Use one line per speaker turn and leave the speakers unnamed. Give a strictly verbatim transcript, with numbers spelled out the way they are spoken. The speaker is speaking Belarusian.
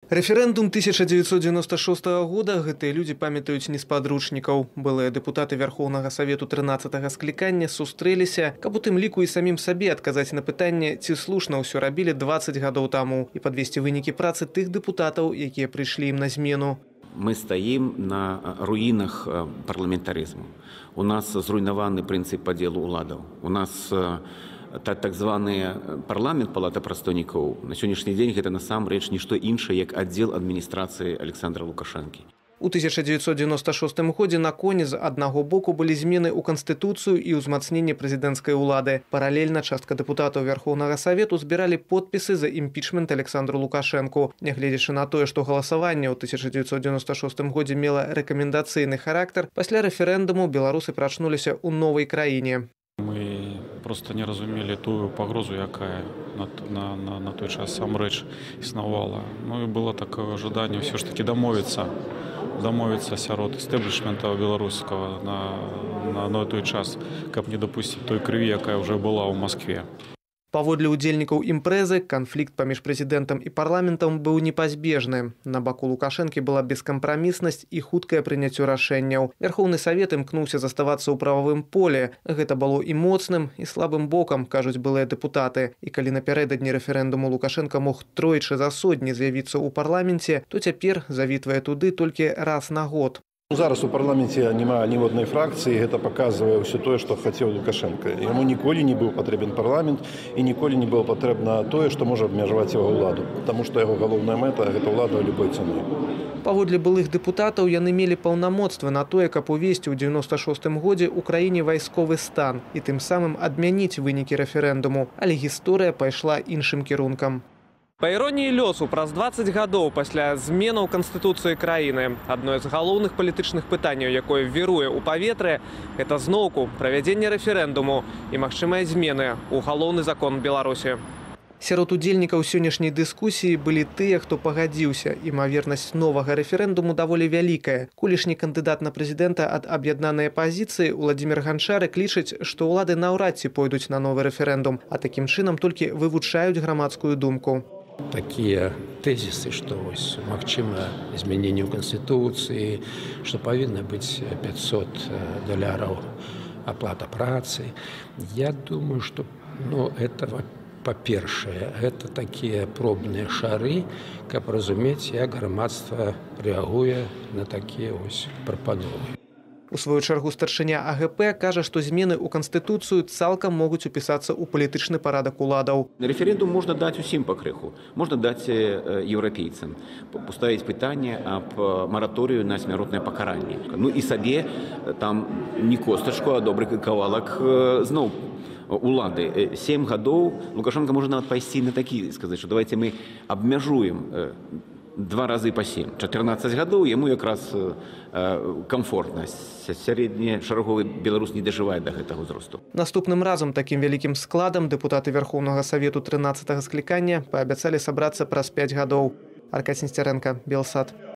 Рэферэндум тысяча девятьсот девяносто шостого года гэтыя людзі памятаюць не з падручнікаў. Былыя дэпутаты Вярхоўнага Савету трынаццатага склікання сустрэліся, каб у тым ліку і самім сабе адказаць на пытанне, ці слушна ўсё рабілі дваццаць гадоў таму, і падвесці вынікі працы тых дэпутатаў, якія прыйшлі ім на змену.
Мы стаім на руінах парламентарызму. У нас зруйнаваны прынцып падзелу ўладаў. У нас так, так званы парламент палата прадстаўнікоў на сённяшні дзень гэта насамрэч нішто іншае, як аддзел адміністрацыі Александра Лукашэнкі.
У тысяча девятьсот девяносто шостым годзе на коне з аднаго боку былі змены ў Канстытуцыю і ўзмацненне прэзідэнцкай улады. Паралельна частка дэпутатаў Вярхоўнага Савету збіралі подпісы за імпічмент Александру Лукашэнку. Нягледзячы на тое, што галасаванне ў тысяча девятьсот девяносто шостым годзе мела рэкамендацыйны характар, пасля рэферэндуму беларусы прачнуліся ў новай краіне.
Мы просто не разумелі тую пагрозу, якая на, на, на, на той час самрэч існавала. Ну і было такое жаданне ўсё ж таки дамовіцца, дамовіцца сярод стэблішмента беларускага на, на, на той час, каб не дапусціць той крыві, якая ўжо была ў Маскве.
Паводле ўдзельнікаў імпрэзы, канфлікт паміж прэзідэнтам і парламентам быў непазбежны. На баку Лукашэнкі была бескампраміснасць і хуткае прыняццё рашэнняў. Вярхоўны Савет імкнуўся заставацца ў прававым поле. Гэта было і моцным, і слабым бокам, кажуць былыя дэпутаты. І калі напярэдадні рэферэндуму Лукашэнка мог тройчы за сотні з'явіцца ў парламенце, то цяпер завітвае туды толькі раз на год.
Зараз у парламенце няма ніводнай фракцыі, гэта паказвае ўсё тое, што хацеў Лукашэнка. Яму ніколі не быў патрэбен парламент і ніколі не было патрэбна тое, што можа абмежаваць яго ўладу, таму што яго галоўная мэта гэта ўлада любой цаной.
Паводле былых дэпутатаў яны мелі паўнамоцтва на тое, каб увесці ў девяносто шостым годзе ў краіне вайсковы стан і тым самым адмяніць вынікі рэферэндуму, але гісторыя пайшла іншым кірункам. Па іроніі лёсу, праз дваццаць гадоў пасля зменаў Канстытуцыі краіны адно з галоўных палітычных пытанняў, якое віруе ў паветры, гэта зноўку правядзенне рэферэндуму і магчымыя змены ў галоўны закон Беларусі. Сярод удзельнікаў сённяшняй дыскусіі былі тыя, хто пагадзіўся. Імавернасць новага рэферэндуму даволі вялікая. Колішні кандыдат на прэзідэнта ад аб'яднанай апазіцыі Уладзімір Ганчарык лічыць, што ўлады наўрад ці пойдуць на новы рэферэндум, а такім чынам толькі вывучаюць грамадскую думку.
Такія тэзісы, што вось магчыма змяненне ў Канстытуцыі, што павінна быць пятьсот даляраў аплата працы. Я думаю, што ну, этого па-першае, гэта такія пробныя шары, каб разумець, як грамадства рэагуе на такія вось прапановы.
У сваю чаргу старшыня А Гэ Пэ кажа, што змены ў Канстытуцыю цалкам могуць упісацца ў палітычны парадак уладаў.
Рэферэндум можна даць усім пакрыху. Можна даць еўрапейцам, паставіць пытанне аб мараторыю на смяротнае пакаранне. Ну і сабе там не костачку, а добры кавалак зноў улады. Сем гадоў Лукашэнка можа нават пайсці на такі, сказаць, што давайте мы абмяжуем два разы па сем. чатырнаццаць гадоў яму якраз камфортна. Сярэдні шараговы беларус не дажывае да гэтага ўзросту.
Наступным разам такім вялікім складам дэпутаты Вярхоўнага Савету трынаццатага склікання паабяцалі сабрацца праз пяць гадоў. Аркадзь Несцярэнка, Белсат.